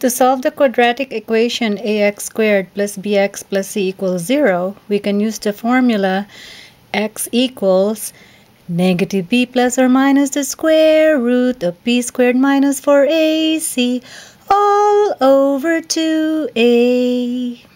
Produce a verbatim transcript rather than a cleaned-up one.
To solve the quadratic equation ax squared plus bx plus c equals zero, we can use the formula x equals negative b plus or minus the square root of b squared minus four a c all over two a.